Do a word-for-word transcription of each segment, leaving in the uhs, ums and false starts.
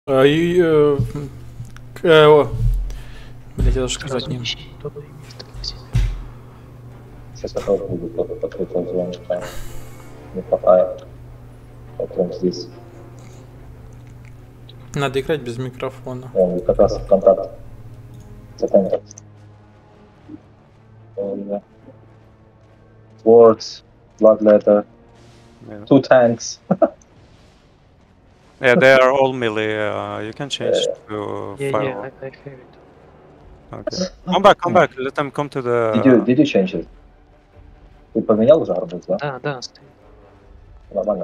А, и, э, к, э, о, блять, я даже сказать не. Сейчас я тоже буду кто-то покрытый звоночками. Не хватает. Потом здесь. Надо играть без микрофона. О, как раз в контакт. За контакт. Words, blood letter, Yeah. two tanks. Yeah, they are all melee. Uh, you can change Yeah. to Yeah, fire. yeah, I, I have it. Okay. Come back, come back. Let them come to the. Did you did you change it? Ты поменял уже арбуз, да? Да, да, стоит. Нормально.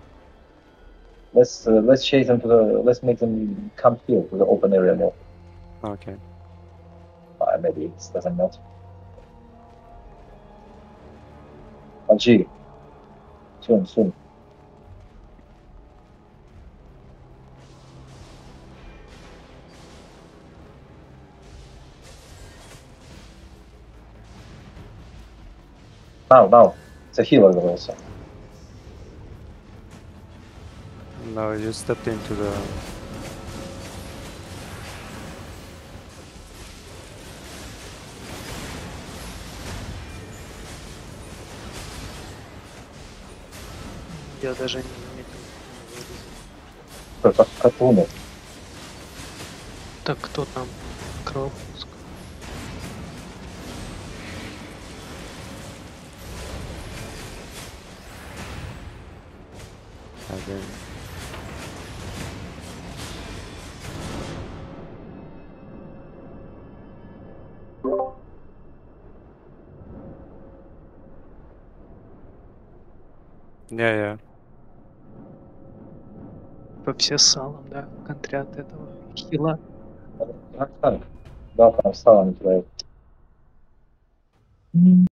Let's uh, let's chase them to the. Let's make them come here to the open area more. Okay. Uh, maybe it doesn't matter. G. Soon, soon. Now, now. It's a healer also. No, you stepped into the. Я даже не заметил. Как катуны. Так, кто там? Кровопуск. Okay. Yeah, yeah. По все с салом, да, в контре от этого хила. Да, там стало не твое.